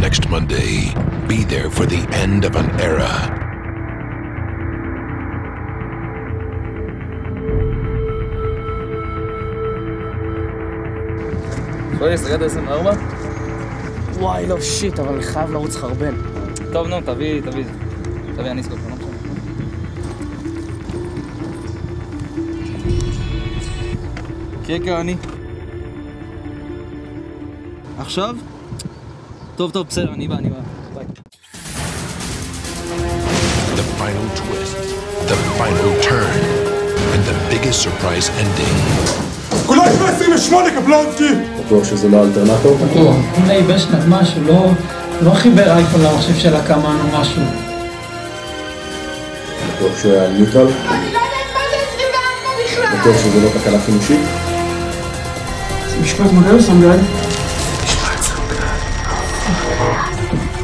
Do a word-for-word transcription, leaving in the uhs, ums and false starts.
next Monday. Be there for the end of an era. שואי, סגרת עשרים וארבע? וואי, לא שיט, אבל אני חייב לרוץ חרבן. טוב, נו, תביא, תביא. תביא, אני אסקוף, לא משנה. קקה, אני. עכשיו? טוב, טוב, בסדר, אני בא, אני בא. ביי. The final twist, the final turn, and the biggest surprise ending. כולה יש עשרים ושמונה קפלנסקי! בטוח שזה לא אלטרנטור? בטוח, אולי בשנת משהו, לא, לא חיבר אייפון למחשב של הקמן או משהו. בטוח שהוא היה ניוטרל? אני לא יודעת מה זה עשרים וארבע בכלל! בטוח שזה לא תקלה חינושית? זה משפט מודל סמגד. משפט סמגד.